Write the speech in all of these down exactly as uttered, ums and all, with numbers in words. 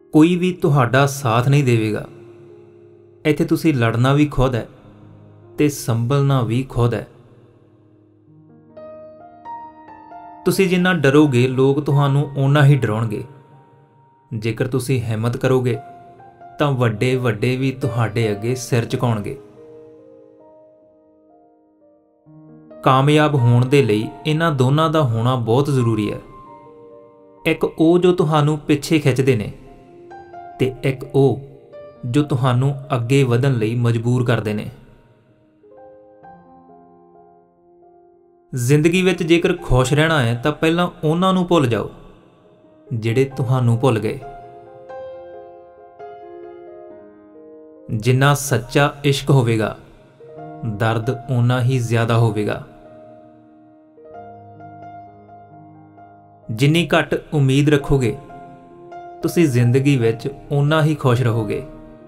कोई भी तुहाडा साथ नहीं देवेगा। इत्थे तुसी लड़ना भी खुद है ते संभलना भी खुद है। तुसी जिन्ना डरोगे लोग तुहानू उन्ना ही डराउणगे। जेकर तुसी हिम्मत करोगे तां वड्डे वड्डे भी तुहाडे अगे सिर झुकाउणगे। कामयाब होण दे लई इन्हां दोनां दा होना बहुत जरूरी है। एक ओ जो तुहानू पिछे खिੱਚਦੇ ने ते एक ओ जो तुहानू अगे वधन लई मजबूर करदे ने। जिंदगी विच जेकर खुश रहना है तां पहलां उन्हां नू भुल जाओ जिहड़े तुहानू भुल गए। जिन्ना सच्चा इश्क होवेगा दर्द उन्ना ही ज्यादा होवेगा। जिन्नी घट उम्मीद रखोगे तुसी जिंदगी विच उन्ना ही खुश रहोगे।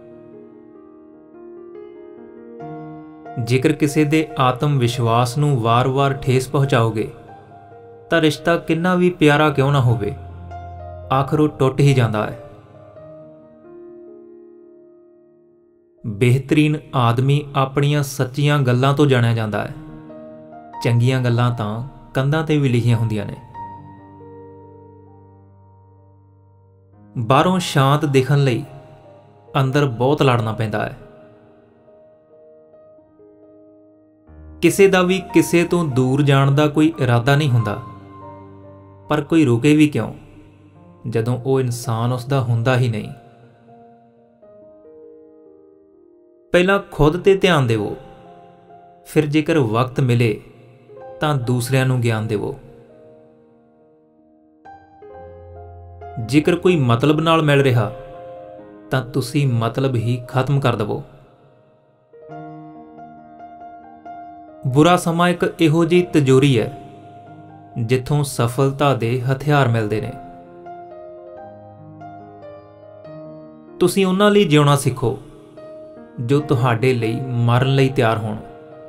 जेकर किसी दे आत्म विश्वास नू वार वार ठेस पहुंचाओगे तां रिश्ता किन्ना भी प्यारा क्यों ना होवे आखिर वो टुट ही जांदा है। बेहतरीन आदमी अपनियां सच्चियां गल्लां तो जाणिया जांदा है। चंगियां गल्लां तां कंधां ते भी लिखियां हुंदियां ने। बाहरों शांत दिखण लई अंदर बहुत लड़ना पैंदा है। किसी दा भी किसी तो दूर जाण दा कोई इरादा नहीं हुंदा, पर कोई रुके भी क्यों जदों वो इंसान उसदा हुंदा ही नहीं। पहला खुद ते ध्यान देवो, फिर जेकर वक्त मिले तां दूसरिਆਂ ਨੂੰ ज्ञान देवो। जेकर कोई मतलब नाल मिल रहा तां तुसी मतलब ही खत्म कर दवो। बुरा समा एक इहो जी तिजोरी है जिथों सफलता दे हथियार मिलते ने। तुसी उन्हां लई जिउणा सिखो जो तुहाडे लई मरण लई तैयार होण।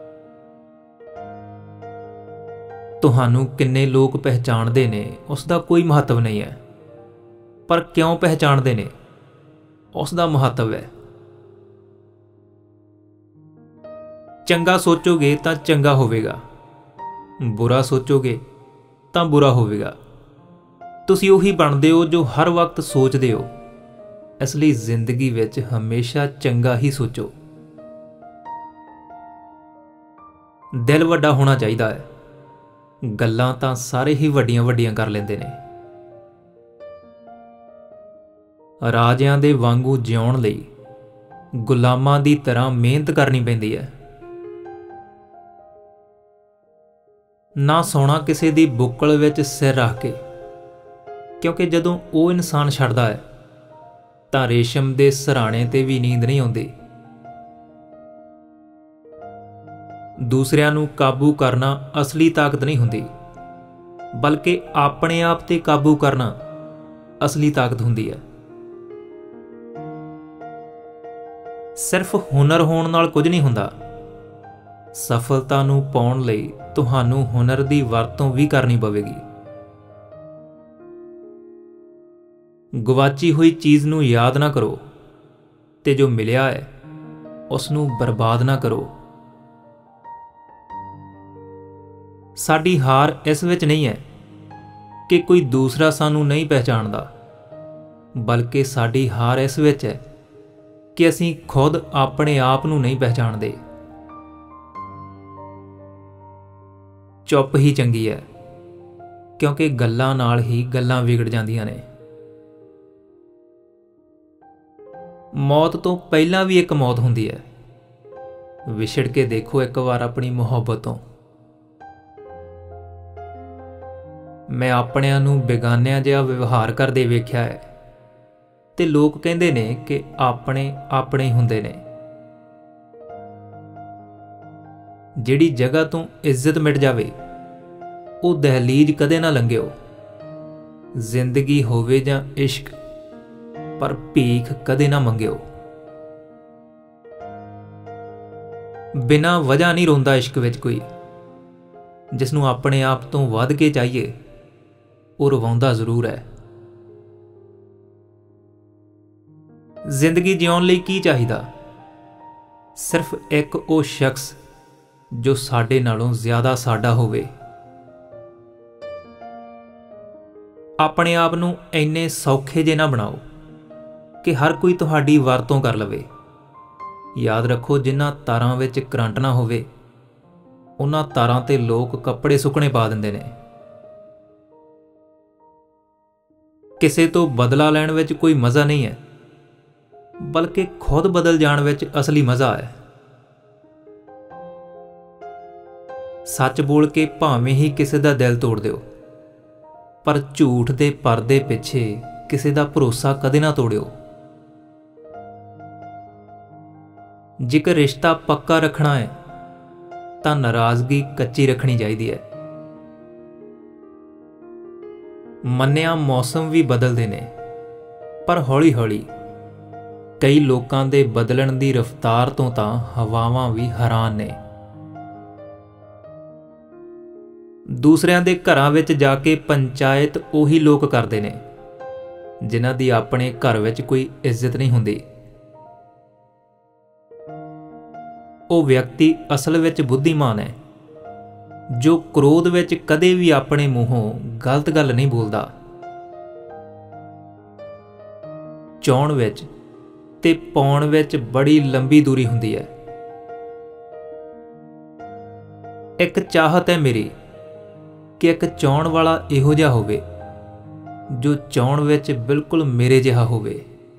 तुहानू किन्ने लोग पहचानदे ने उसदा कोई महत्व नहीं है, पर क्यों पहचानदे ने उसदा महत्व है। चंगा सोचोगे तां चंगा होवेगा, बुरा सोचोगे तां बुरा होवेगा। तुसी उही बनदे हो जो हर वक्त सोचदे हो, इसलिए जिंदगी विच हमेशा चंगा ही सोचो। दिल वड्डा होना चाहिदा है, गल्लां तां सारे ही वड्डियां वड्डियां कर लेंदे ने। राजिਆਂ ਦੇ ਵਾਂਗੂ ਜਿਉਣ ਲਈ ਗੁਲਾਮਾਂ ਦੀ ਤਰ੍ਹਾਂ ਮਿਹਨਤ ਕਰਨੀ ਪੈਂਦੀ ਹੈ। ਨਾ ਸੌਣਾ ਕਿਸੇ ਦੀ ਬੁੱਕਲ ਵਿੱਚ ਸਿਰ ਰੱਖ ਕੇ, ਕਿਉਂਕਿ ਜਦੋਂ ਉਹ ਇਨਸਾਨ ਛੱਡਦਾ ਹੈ ਤਾਂ ਰੇਸ਼ਮ ਦੇ ਸਰਾਣੇ ਤੇ ਵੀ ਨੀਂਦ ਨਹੀਂ ਆਉਂਦੀ। ਦੂਸਰਿਆਂ ਨੂੰ ਕਾਬੂ ਕਰਨਾ ਅਸਲੀ ਤਾਕਤ ਨਹੀਂ ਹੁੰਦੀ, ਬਲਕਿ ਆਪਣੇ ਆਪ ਤੇ ਕਾਬੂ ਕਰਨਾ ਅਸਲੀ ਤਾਕਤ ਹੁੰਦੀ ਹੈ। सिर्फ हुनर होण नाल कुछ नहीं हुंदा, सफलता नूं पाउण लई तुहानू हुनर दी वरतों भी करनी पवेगी। गवाची हुई चीज़ नूं याद ना करो ते जो मिलिया है उस नूं बर्बाद ना करो। साडी हार इस विच नहीं है कि कोई दूसरा सानू नहीं पहचानदा, बल्कि साडी हार इस विच है कि असीं खुद अपने आप नूं नहीं पहचानते। चुप ही चंगी है, क्योंकि गल्लां नाल ही गल्लां विगड़ जांदियां ने। मौत तो पहलां भी एक मौत हुंदी है। विछड़ के देखो एक बार अपनी मुहब्बत तो। मैं अपनिਆਂ नूं बेगानिਆਂ जिहा व्यवहार करदे वेख्या है ते लोग कहते ने कि अपने अपने हुंदे ने। जिहड़ी जगह तो इज्जत मिट जावे वो दहलीज कदे ना लंघिओ। जिंदगी होवे जां इश्क, पर भीख कदे ना मंगिओ। बिना वजह नहीं रोंदा इश्क विच कोई, जिसनूं अपने आप तो वध के चाहिए वो रवाउंदा जरूर है। ਜ਼ਿੰਦਗੀ ਜਿਉਣ ਲਈ ਕੀ ਚਾਹੀਦਾ? ਸਿਰਫ ਇੱਕ ਉਹ ਸ਼ਖਸ ਜੋ ਸਾਡੇ ਨਾਲੋਂ ਜ਼ਿਆਦਾ ਸਾਡਾ ਹੋਵੇ। ਆਪਣੇ ਆਪ ਨੂੰ ਇੰਨੇ ਸੌਖੇ ਜਿਹੇ ਨਾ ਬਣਾਓ ਕਿ ਹਰ ਕੋਈ ਤੁਹਾਡੀ ਵਰਤੋਂ ਕਰ ਲਵੇ। ਯਾਦ ਰੱਖੋ, ਜਿਨ੍ਹਾਂ ਤਾਰਾਂ ਵਿੱਚ ਕਰੰਟ ਨਾ ਹੋਵੇ ਉਹਨਾਂ ਤਾਰਾਂ ਤੇ ਲੋਕ ਕੱਪੜੇ ਸੁੱਕਣੇ ਪਾ ਦਿੰਦੇ ਨੇ। ਕਿਸੇ ਤੋਂ ਬਦਲਾ ਲੈਣ ਵਿੱਚ ਕੋਈ ਮਜ਼ਾ ਨਹੀਂ ਹੈ, ਬਲਕਿ ਖੁਦ ਬਦਲ ਜਾਣ ਵਿੱਚ ਅਸਲੀ ਮਜ਼ਾ ਹੈ। ਸੱਚ ਬੋਲ ਕੇ ਭਾਵੇਂ ਹੀ ਕਿਸੇ ਦਾ ਦਿਲ ਤੋੜ ਦਿਓ, ਪਰ ਝੂਠ ਦੇ ਪਰਦੇ ਪਿੱਛੇ ਕਿਸੇ ਦਾ ਭਰੋਸਾ ਕਦੇ ਨਾ ਤੋੜਿਓ। ਜੇਕਰ ਰਿਸ਼ਤਾ ਪੱਕਾ ਰੱਖਣਾ ਹੈ ਤਾਂ ਨਾਰਾਜ਼ਗੀ ਕੱਚੀ ਰੱਖਣੀ ਚਾਹੀਦੀ ਹੈ। ਮੰਨਿਆ ਮੌਸਮ ਵੀ ਬਦਲਦੇ ਨੇ, ਪਰ ਹੌਲੀ-ਹੌਲੀ ਕਈ ਲੋਕਾਂ ਦੇ ਬਦਲਣ ਦੀ ਰਫ਼ਤਾਰ ਤੋਂ ਤਾਂ ਹਵਾਵਾਂ ਵੀ ਹੈਰਾਨ ਨੇ। ਦੂਸਰਿਆਂ ਦੇ ਘਰਾਂ ਵਿੱਚ ਜਾ ਕੇ ਪੰਚਾਇਤ ਉਹੀ ਲੋਕ ਕਰਦੇ ਨੇ ਜਿਨ੍ਹਾਂ ਦੀ ਆਪਣੇ ਘਰ ਵਿੱਚ ਕੋਈ ਇੱਜ਼ਤ ਨਹੀਂ ਹੁੰਦੀ। ਉਹ ਵਿਅਕਤੀ ਅਸਲ ਵਿੱਚ ਬੁੱਧੀਮਾਨ ਹੈ ਜੋ ਕ੍ਰੋਧ ਵਿੱਚ ਕਦੇ ਵੀ ਆਪਣੇ ਮੂੰਹੋਂ ਗਲਤ ਗੱਲ ਨਹੀਂ ਬੋਲਦਾ। ਚਾਹੁਣ ਵਿੱਚ ਤੇ ਪਾਉਣ ਵਿੱਚ ਬੜੀ ਲੰਬੀ ਦੂਰੀ ਹੁੰਦੀ ਹੈ। ਇੱਕ ਚਾਹਤ ਹੈ ਮੇਰੀ ਕਿ ਇੱਕ ਚਾਹੁਣ ਵਾਲਾ ਇਹੋ ਜਿਹਾ ਹੋਵੇ ਜੋ ਚਾਹੁਣ ਵਿੱਚ ਬਿਲਕੁਲ ਮੇਰੇ ਜਿਹਾ ਹੋਵੇ।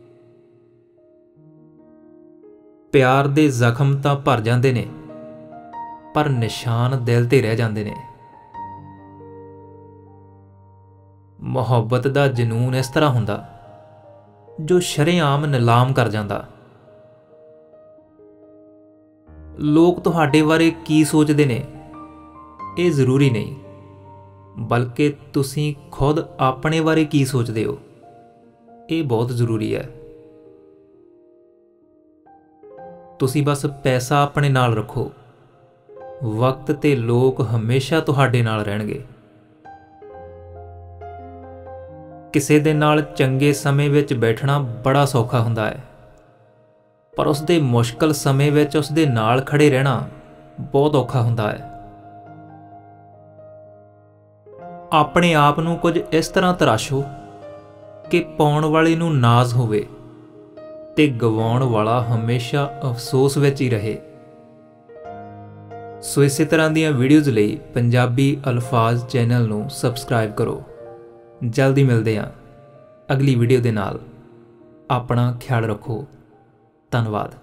ਪਿਆਰ ਦੇ ਜ਼ਖਮ ਤਾਂ ਭਰ ਜਾਂਦੇ ਨੇ, ਪਰ ਨਿਸ਼ਾਨ ਦਿਲ ਤੇ ਰਹਿ ਜਾਂਦੇ ਨੇ। ਮੁਹੱਬਤ ਦਾ ਜਨੂਨ ਇਸ ਤਰ੍ਹਾਂ ਹੁੰਦਾ ਜੋ ਸ਼ਰੇਆਮ ਨਿਲਾਮ ਕਰ ਜਾਂਦਾ। ਲੋਕ ਤੁਹਾਡੇ ਬਾਰੇ ਕੀ ਸੋਚਦੇ ਨੇ ਇਹ ਜ਼ਰੂਰੀ ਨਹੀਂ, ਬਲਕਿ ਤੁਸੀਂ ਖੁਦ ਆਪਣੇ ਬਾਰੇ ਕੀ ਸੋਚਦੇ ਹੋ ਇਹ ਬਹੁਤ ਜ਼ਰੂਰੀ ਹੈ। ਤੁਸੀਂ ਬਸ ਪੈਸਾ ਆਪਣੇ ਨਾਲ ਰੱਖੋ, ਵਕਤ ਤੇ ਲੋਕ ਹਮੇਸ਼ਾ ਤੁਹਾਡੇ ਨਾਲ ਰਹਿਣਗੇ। ਕਿਸੇ ਦੇ ਨਾਲ ਚੰਗੇ ਸਮੇਂ ਵਿੱਚ ਬੈਠਣਾ ਬੜਾ ਸੌਖਾ ਹੁੰਦਾ ਹੈ, ਪਰ ਉਸ ਦੇ ਮੁਸ਼ਕਲ ਸਮੇਂ ਵਿੱਚ ਉਸ ਦੇ ਨਾਲ ਖੜੇ ਰਹਿਣਾ ਬਹੁਤ ਔਖਾ ਹੁੰਦਾ ਹੈ। ਆਪਣੇ ਆਪ ਨੂੰ ਕੁਝ ਇਸ ਤਰ੍ਹਾਂ ਤਰਾਸ਼ੋ ਕਿ ਪਾਉਣ ਵਾਲੇ ਨੂੰ ਨਾਜ਼ ਹੋਵੇ ਤੇ ਗਵਾਉਣ ਵਾਲਾ ਹਮੇਸ਼ਾ ਅਫਸੋਸ ਵਿੱਚ ਹੀ ਰਹੇ। ਸੋ ਇਸੇ ਤਰ੍ਹਾਂ ਦੀਆਂ ਵੀਡੀਓਜ਼ ਲਈ ਪੰਜਾਬੀ ਅਲਫਾਜ਼ ਚੈਨਲ ਨੂੰ ਸਬਸਕ੍ਰਾਈਬ ਕਰੋ। ਜਲਦੀ ਮਿਲਦੇ ਹਾਂ ਅਗਲੀ ਵੀਡੀਓ ਦੇ ਨਾਲ। ਆਪਣਾ ਖਿਆਲ ਰੱਖੋ। ਧੰਨਵਾਦ।